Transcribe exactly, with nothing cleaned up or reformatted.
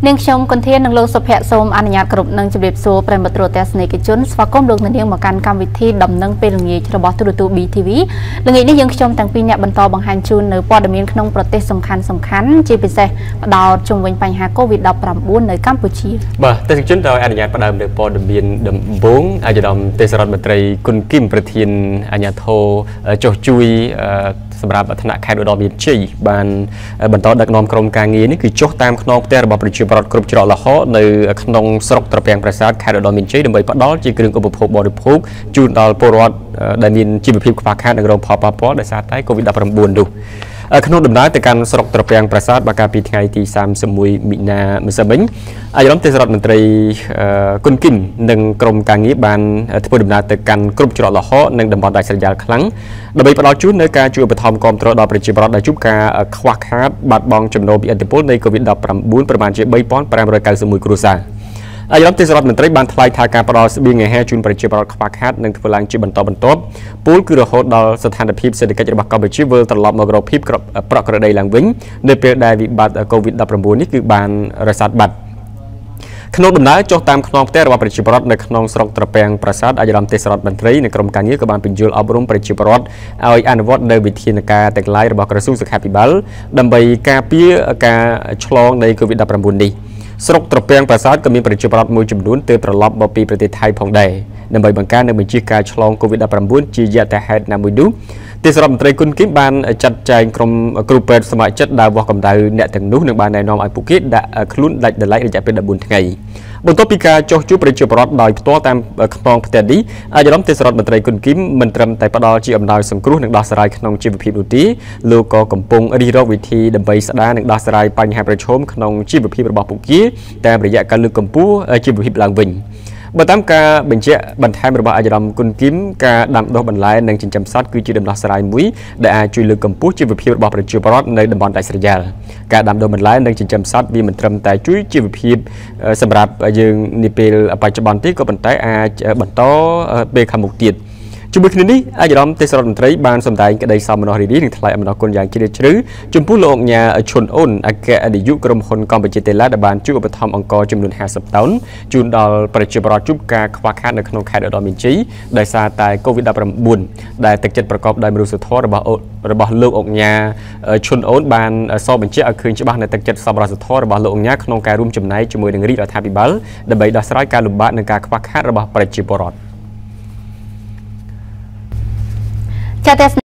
នាងខ្ញុំគន្ធាននឹងលោកសុភ័ក្រសូមអនុញ្ញាតគ្រប់នឹងជម្រាបសួរប្រិយមិត្តទស្សនិកជនស្វាគមន៍លោកនាងមកកាន់កម្មវិធីដំណឹងពេលល្ងាចរបស់ទូរទស្សន៍ B T V ល្ងាចនេះយើងខ្ញុំទាំងពីរអ្នកបន្តបង្ហាញជូននៅព័ត៌មានក្នុងប្រទេសសំខាន់សំខាន់ជាពិសេសផ្ដោតជុំវិញបញ្ហា COVID ដប់ប្រាំបួន នៅកម្ពុជាបាទទេសជនដោយអនុញ្ញាតផ្ដើមនៅព័ត៌មានដំបូងអាយដាមទេសរដ្ឋមន្ត្រីគុណគឹមប្រធានអាជ្ញាធរចុះជួយសម្រាប់ថ្នាក់ខេត្តឧត្តរមានជ័យបានបន្តដឹកនាំក្រុមការងារនេះគឺចុះតាមខ្នងផ្ទះរបស់ប្រជាពលរដ្ឋគ្រប់ច្រកល្ហកនៅក្នុងស្រុកត្រពាំងប្រាសាទខេត្តឧត្តរមានជ័យដើម្បីផ្ដល់ជាគ្រឿងឧបភោគបរិភោគជូនដល់ពលរដ្ឋដែលមានជីវភាពខ្វះខាតនិងរងផលប៉ះពាល់ដោយសារតែ COVID ដប់ប្រាំបួន នោះក្នុងដំណើរទៅកាន់ស្រុកត្រពាំងប្រាសាទបាកាពីថ្ងៃទីសាមសិបមួយមិនិនាម្សិលមិញអាយដាមទេសរដ្ឋមន្ត្រីគុណគឹមនិងក្រុមការងារបានធ្វើដំណើរទៅកាន់គ្រប់ច្រកល្ហកនិងតំបន់ដាច់ស្រយាលខ្លាំងដើម្បីផ្ដល់ជូននៅការជួយឧបត្ថម្ភគាំទ្រដល់ប្រជាពលរដ្ឋដែលជួបការខ្វះខាតបាត់បង់ចំណូលពីឥទ្ធិពលនៃ COVID ដប់ប្រាំបួន ប្រមាណជា បីពាន់ប្រាំរយកៅសិបមួយ គ្រួសារអាយដាមទេសរដ្ឋមន្ត្រីបានថ្លែងថាការផ្ដល់ស្បៀងអាហារជូនប្រជាពលរដ្ឋខ្វះខាតនឹងធ្វើឡើងជាបន្តបន្ទាប់ពលគឺរហូតដល់ស្ថានភាពសេដ្ឋកិច្ចរបស់កម្ពុជាវិលត្រឡប់មករកភាពប្រក្រតីឡើងវិញនៅពេលដែលវិបត្តិ COVID ដប់ប្រាំបួន នេះគឺបានរសាត់បាត់ក្នុងដំណើរចុះតាមខ្នងផ្ទះរបស់ប្រជាពលរដ្ឋនៅក្នុងស្រុកត្រពាំងប្រាសាទអាយដាមទេសរដ្ឋមន្ត្រីនិងក្រុមការងារក៏បានបញ្យល់អប់រំប្រជាពលរដ្ឋឲ្យអនុវត្តនៅវិធានការទាំងឡាយរបស់ក្រសួងសុខាភិបាលដើម្បីការពារការឆ្លងនៃ COVID ដប់ប្រាំបួន នេះស្រុកត្រពាំងប្រាសាទក៏មានប្រជាពលរដ្ឋមួយចំនួនទើបត្រឡប់មកពីប្រទេសថៃផងដែរដើម្បីបង្ការនៅបញ្ជាការឆ្លង COVID ដប់ប្រាំបួន ជាយថាហេតុណាមួយនោះទេសរដ្ឋមន្ត្រីគុណគឹមបានចាត់ចែងក្រុមគ្រូពេទ្យសមាជិកដើរវាស់កម្ដៅអ្នកទាំងនោះនឹងបានណែនាំឲ្យពួកគេដាក់ខ្លួនដាច់ដライរយៈពេលដប់បួនថ្ងៃបន្ទាប់ពីការចុះជួបប្រជាពលរដ្ឋដោយផ្ទាល់តាមខ្នងផ្ទះនេះអាយដាមទេសរដ្ឋមន្ត្រីគុណគឹមមិនត្រឹមតែផ្ដល់ជាអំណោយសង្គ្រោះនិងដោះស្រាយក្នុងជីវភាពនោះទេលោកក៏កំពុងរិះរកវិធីដើម្បីស្ដារនិងដោះស្រាយបញ្ហាប្រឈមក្នុងជីវភាពរបស់ពួកគេតាមរយៈការលើកកម្ពស់ជីវភាពឡើងវិញបើតាមការបញ្ជាក់បន្ថែមរបស់អាយដាមគុណគឹមការដាំដុះបន្លែនិងចិញ្ចឹមសត្វគឺជាដំណោះស្រាយមួយដែលអាចជួយលើកកម្ពស់ជីវភាពរបស់ប្រជាពលរដ្ឋនៅតំបន់ដាច់ស្រយាលការដាំដុះបន្លែនិងចិញ្ចឹមសត្វវាមិនត្រឹមតែជួយជីវភាពសម្រាប់យើងនាពេលបច្ចុប្បន្នទេក៏ប៉ុន្តែអាចបន្តពេលខាងមុខទៀតជាមួយគ្នានេះអាយដាមទេសរដ្ឋមន្ត្រីបានសម្ដែងក្តីសោមនស្សរីករាយនិងថ្លែងអំណរគុណយ៉ាងជ្រាលជ្រៅចំពោះលោកញ៉ាឈុនអូនអគ្គនាយកក្រុមហ៊ុនកម្ពុជាតេឡាដែលបានជួយឧបត្ថម្ភអង្គចំនួនហាសិបតោនជូនដល់ប្រជាពលរដ្ឋជួបការខ្វះខាតនៅក្នុងខេត្តឧត្តរមានជ័យដោយសារតែ COVID ដប់ប្រាំបួន ដែលទឹកចិត្តប្រកបដោយមនុស្សធម៌របស់របស់លោកអុកញ៉ាឈុនអូនបានសរបញ្ជាក់ឲ្យឃើញច្បាស់នៅទឹកចិត្តសប្បុរសធម៌របស់លោកអុកញ៉ាក្នុងការរួមចំណែកជាមួយនឹងរាជរដ្ឋាភិបាលដើម្បីដោះស្រាយការលំបាកនិងការខ្វះខាតរបស់ប្រជាពលរដ្ឋ